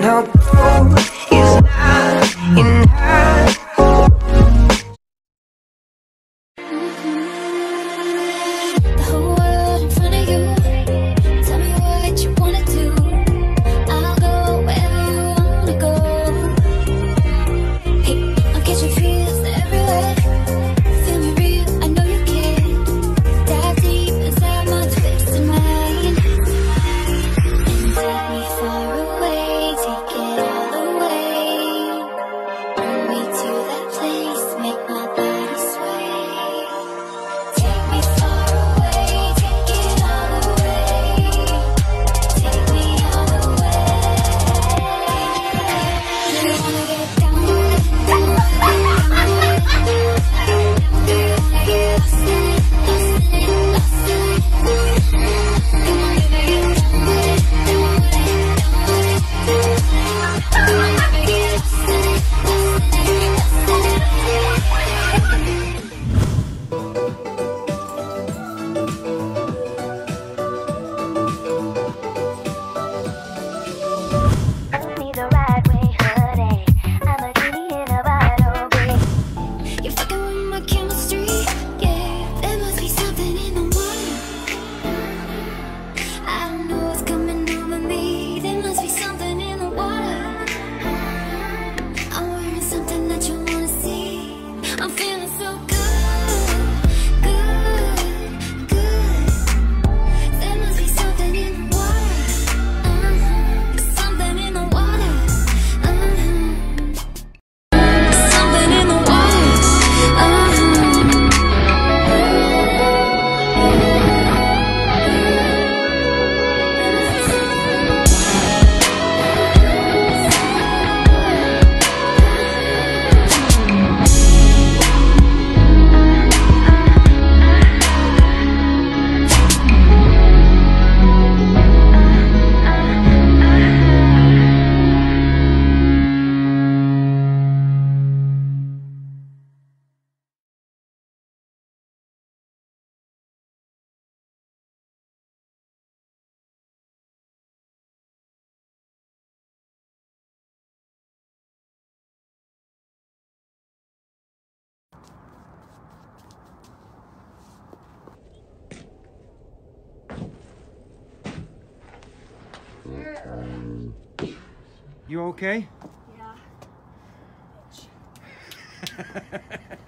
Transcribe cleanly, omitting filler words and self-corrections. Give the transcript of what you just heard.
no gold is not enough. The whole world in front of you. Tell me what you wanna do. I'll go wherever you wanna go. Hey, I'll catch your feels everywhere. Feel me real, I know you can. Dive deep inside my twisted mind and take me far away. Take it all the way. Bring me to that place. Make my body sway. Take me far away. Take it all the way. Take me all the way. Do you wanna get down with it? Down with it, down with it. Do you wanna get lost in it? Lost in it, lost in it. Come on, baby, get down with it. Down with it, down with it. Come on, baby, get lost in it. Lost in it, lost in it. Move me the right way, honey. I'm a genie in a bottle, babe. You're fucking with my chemistry, yeah. There must be something in the water. I don't know what's coming over me. There must be something in the water. I'm wearing something that you wanna see. I'm feeling so good, good, good. There must be something in the water. Something in the water. Something in the water. You okay? Yeah.